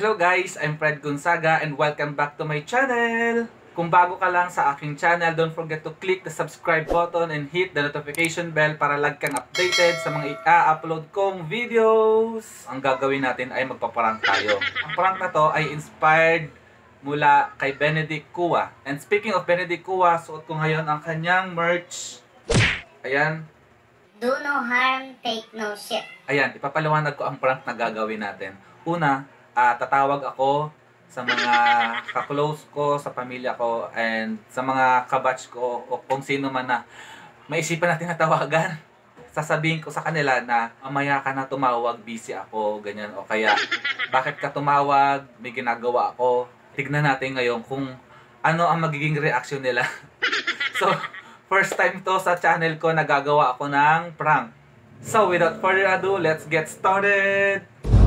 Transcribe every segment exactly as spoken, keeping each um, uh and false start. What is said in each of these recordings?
Hello guys, I'm Fred Gonzaga and welcome back to my channel! Kung bago ka lang sa aking channel, don't forget to click the subscribe button and hit the notification bell para lag kang updated sa mga i-upload kong videos. Ang gagawin natin ay magpaparang tayo. Ang prank na to ay inspired mula kay Benedict Cua. And speaking of Benedict Cua, suot ko ngayon ang kanyang merch. Ayan. Do no harm, take no shit. Ayan, ipapaliwanag ko ang prank na gagawin natin. Una, uh, tatawag ako sa mga ka-close ko, sa pamilya ko, and sa mga kabatch ko, o kung sino man na maisipan natin na tawagan. Sasabihin ko sa kanila na mamaya ka na tumawag, busy ako, ganyan. O kaya, bakit ka tumawag, may ginagawa ako. Tignan natin ngayon kung ano ang magiging reaction nila. So, first time to sa channel ko na gagawa ako ng prank. So, without further ado, let's get started!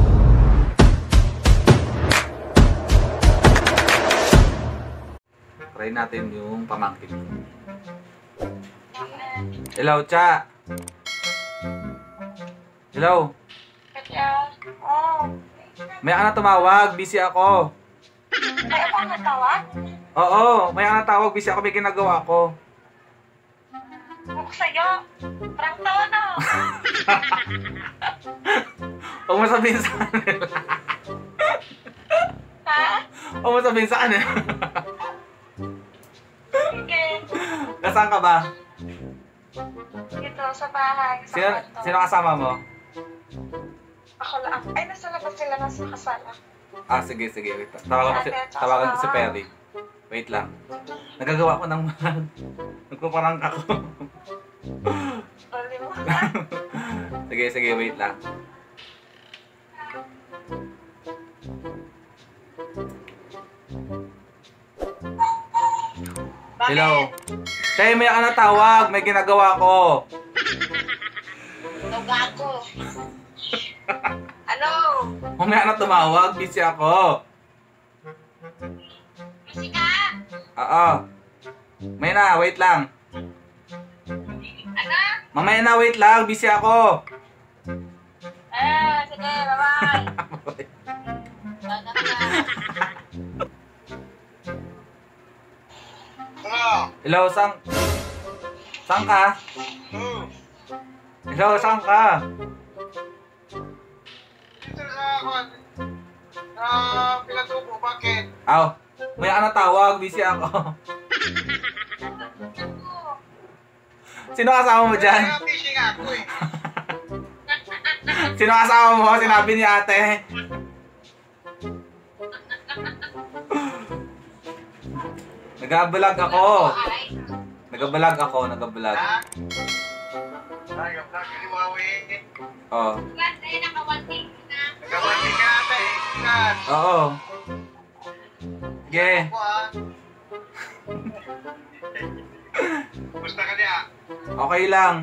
Try natin yung pamangkin. Hello, Cha! Hello! Oh. May ka na tumawag, busy ako. May ako ang natawag? Oo, may ka na tawag, busy ako, may ginagawa ako. Huwag sa'yo. Prank tawa na. Huwag mo sabihin sa kanila. Ha? Huwag mo sabihin sa kanila. Sige. Nasaan ka ba? Dito sa bahay. Sa Sino, kwarto. sino kasama mo? Ako lang. Ay, nasa labas sila nasa kasala. Ah, sige, sige. Wait. Tawagan ko si, tawagan ko si Perry. Wait lang. Nagagawa ko ng mahal. Nagpaparang ako. Bali mo. Sige, sige. Wait lang. Bakit? Hello. Tay, may ka na tawag. May ginagawa ko. Gago. Ano? Mamaya na tumawag. Busy ako. Busy ka? Oo. May na. Wait lang. Ano? Mamaya na. Wait lang. Busy ako. Ah, sige. Bye-bye. Sana ka. Hello, sang... Sang ka? Hello, sang ka? Dito sa kwan. Ah, pinatubo, bakit? Aw, may ka na tawag. Busy ako. Sino kasama mo dyan? Kaya fishing ako eh. Sino kasama mo? Sinabi ni ate. Nag-vlog ako. Nag-vlog ako, nag-vlog. Ha? Ay, yung vlog, hindi mo awin. Oh. Nagkawali ka ata eh. Kat. Oo. Sige. Ako ah. Kumusta ka niya? Okay lang.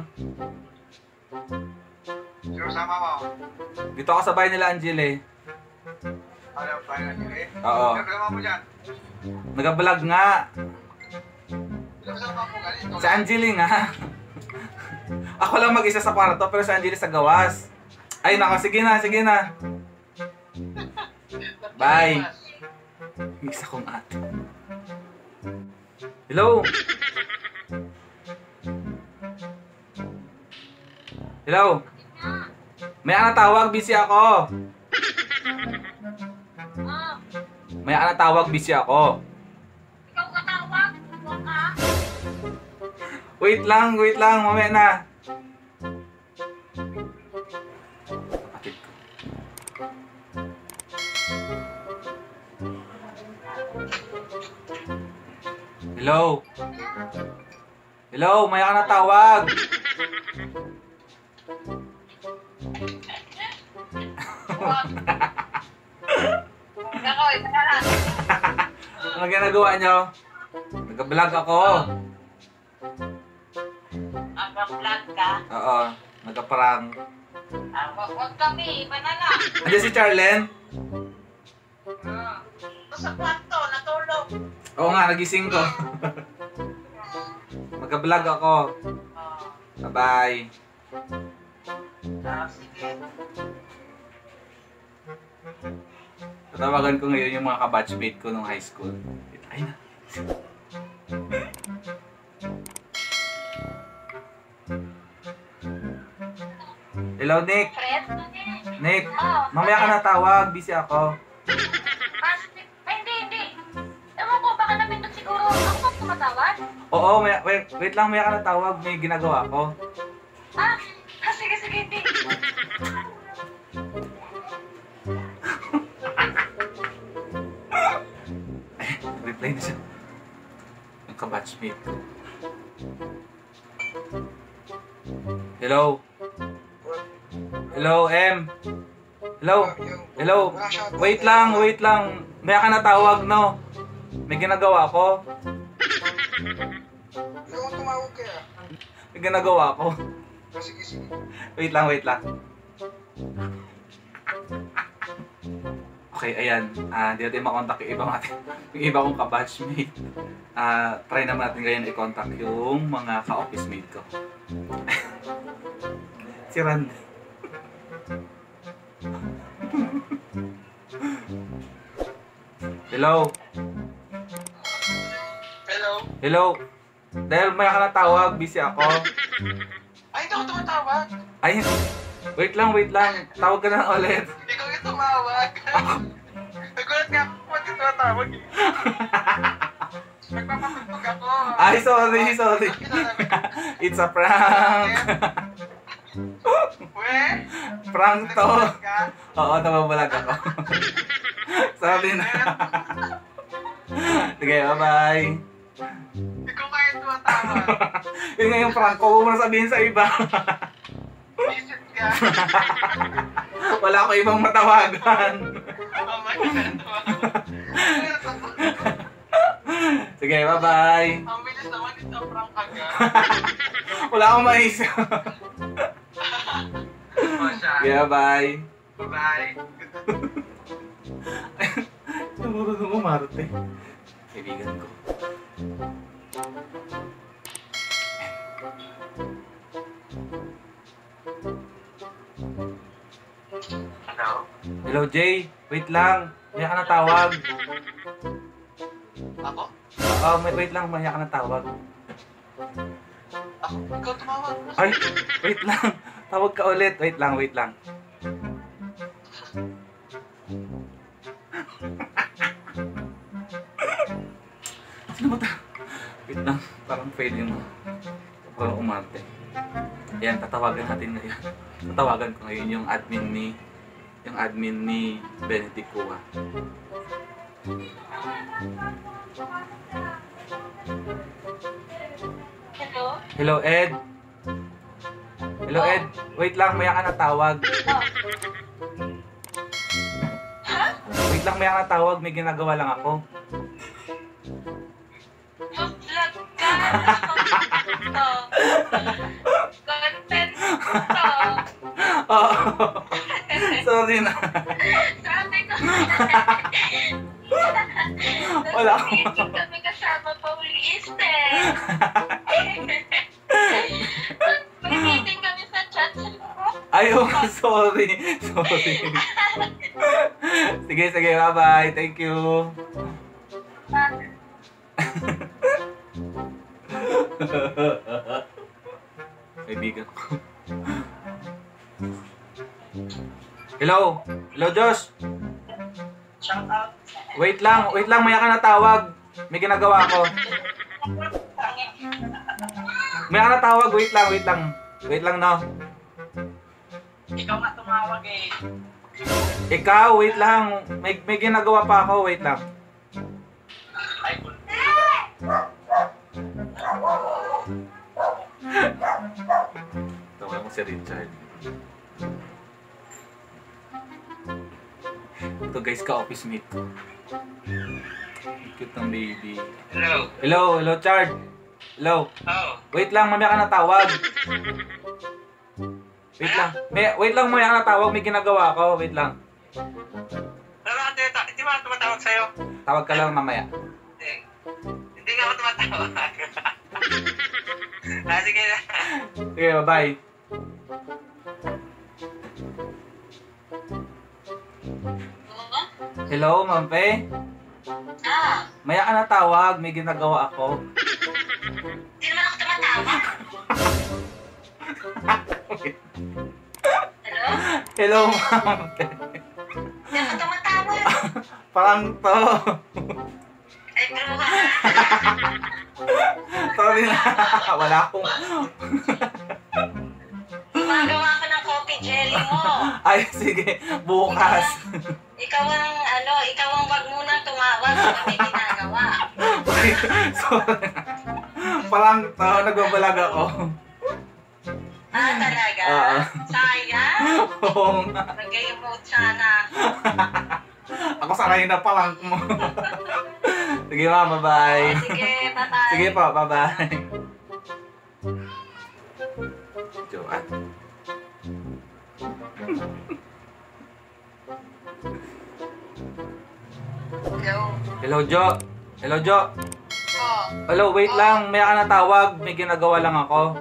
Sino sama mo? Dito ako sa bahay nila Angel eh. Ano, tayo na niyo eh? Oo. Sino kasama mo dyan? Nag-vlog nga. Sino kasama mo ganito? Si Angel nga. Ako lang mag-isa sa kwarto pero si Angel sa gawas. Ay nako, sige na, sige na. Bye. Isa kong ate. Hello? Hello? May ka na tawag, busy ako. Ah, May ka na tawag, busy ako. ikaw katawag. Huwag ka. Wait lang, wait lang, mamaya na. Kapatid ko. Hello? Hello, may ka na tawag. Huwag. Ako, isa na lang. Ano ginagawa nyo? Nag-vlog ako. Ang vlog ka. Oo, nagka-prank. Ah, wag, wag kami. Iba na lang. Andiyan si Charlene? Ah. Ito sa kwarto, natulog. Oo nga, nagising ko. Magka-vlog ako. Oh. Bye-bye. Ah, sige. Tatawagan ko ngayon yung mga kabatchmate ko nung high school. Ay na. Hello, Nick. Fred? Nick, Oh, mamaya ka na tawag. Busy ako. Ah, sige. Ay, hindi, hindi. Ewan ko, baka napindot siguro. Ako ba tumatawag? Oo, may, wait, wait lang, mamaya ka na tawag. May ginagawa ko. Ah, ah sige, sige, hindi. Reply na siya. Yung kabatchmate ko. Hello? Hello, M? Hello? Hello? Wait lang, wait lang. May ka na tawag, no? May ginagawa ko. Ikaw ang tumawag kaya. May ginagawa ko. Ah, sige, sige. Wait lang, wait lang. Okay, ayan. Ah, di natin makontak yung iba natin. Yung iba kong kabatchmate. Ah, try naman natin ngayon i-contact yung mga ka-office mate ko. Si Randy. Hello? Hello? Hello? Dahil may ka na tawag, busy ako. Ay, hindi ako tumatawag. Ay, wait lang, wait lang. Tawag ka na ulit. Ikaw yung tumawag. Nagulat nga ako kung ba't yung tumatawag eh. Nagpapatugtog ako. Ay, sorry, sorry. It's a prank. We? Prank to. Nagulat ka? Oo, nababalag ako. Sorry na. Sige, bye-bye. Ikaw kaya yung tumatawag. Yun nga yung prank ko, huwag mo na sabihin sa iba. Visit ka. Wala ko ibang matawagan. Oh my God. Sige, bye-bye. Ang bilis naman ito, prank agad. Wala akong maisip. O siya. Sige, bye. Bye. Marunong mo, Marte. Kaibigan ko. Hello? Hello, Jay. Wait lang. May ka na tawag. Ako? Oo, may, wait lang. May ka na tawag. Ako? Ikaw tumawag. Ay, wait lang. Tawag ka ulit. Wait lang, wait lang. Sino ba ta? Wait lang. Parang fail yung parang umarte. Ayan, tatawagan natin ngayon. Tatawagan ko ngayon yung admin ni yung admin ni Benedict Cua. Hello? Hello, Ed. Hello, Ed. Wait lang, may ka na tawag. Oh. Ha? Wait lang, may ka na tawag. May ginagawa lang ako. Vlog ka! Ito. Content to. Oo. Sorry na. Sabi ko. Wala Nasa meeting kami kasama pa uli Easter. May meeting kami sa chat. Ayaw, sorry. Sorry. Sige, sige. Bye-bye. Thank you. Kaibigan ko. Hello? Hello, Josh? Shout out. Wait lang, wait lang, maya ka na tawag. May ginagawa ako. Maya ka na tawag, wait lang, wait lang. Wait lang, no? Ikaw nga tumawag eh. Ikaw, wait lang. May, may ginagawa pa ako, wait lang. Ay, cool. Tawa mo si Richard. Ito guys, ka-office mate ko. Cute ng baby. Hello. Hello, hello Chard. Hello. Oh. Wait lang, mamaya ka na tawag. Wait lang. May, wait lang, mamaya ka na tawag. May ginagawa ako. Wait lang. Ano ba ito? Hindi ba tumatawag sa'yo? Tawag ka lang mamaya. Hindi. Hindi nga ako tumatawag. Ah, sige na. Sige, bye-bye. Hello, Ma'am Pe? Ah, Maya ka na tawag, may ginagawa ako. di naman ako tumatawa. Hello? Hello, Ma'am Pe. Di ako tumatawa. Parang to. Ay, pero ka. Sorry na. Wala akong... Gumagawa ko ng coffee jelly mo. Ay, sige. Bukas. Ikaw ang, ano, ikaw ang wag munang tumawag kung may ginagawa. Sorry. Parang to. Nagbabalag ako. Ah, talaga? Oo. Sayang. Oo nga. Nag-emote sana ako. Ako sanay na palang mo. Sige, ma'am. Bye-bye. Sige, bye-bye. Sige po. Bye-bye. Joan. Hello. Hello, Jo. Hello, Jo. Oh. Hello, wait lang. May ka na tawag. May ginagawa lang ako.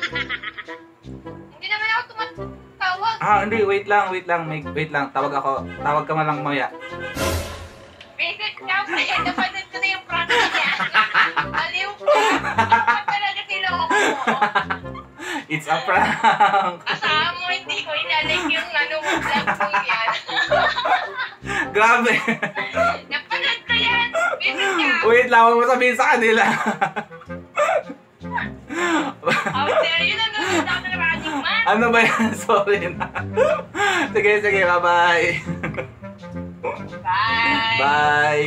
Hindi naman ako tumatawag. Ah, hindi. Wait lang. Wait lang. May, wait lang. Tawag ako. Tawag ka man lang maya. Basic ka pa yan. Napanood ko na yung product niya. Aliw ko. Ano talaga tinoko mo? It's a prank. Asahan mo, hindi ko inalik yung ano mo, vlog mo yan. Grabe. Napanood ko yan. Basic ka. Wait lang. Huwag mo sabihin sa kanila. Out there, yun ang nanonood ako ng Running Man. Ano ba yan? Sorry na. Sige, sige. Bye-bye. Bye. Bye.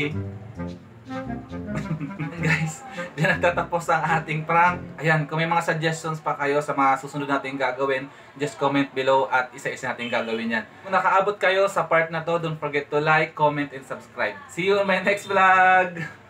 Guys, diyan nagtatapos ang ating prank. Ayan, kung may mga suggestions pa kayo sa mga susunod nating gagawin, just comment below at isa-isa nating gagawin yan. Kung nakaabot kayo sa part na to, don't forget to like, comment, and subscribe. See you on my next vlog!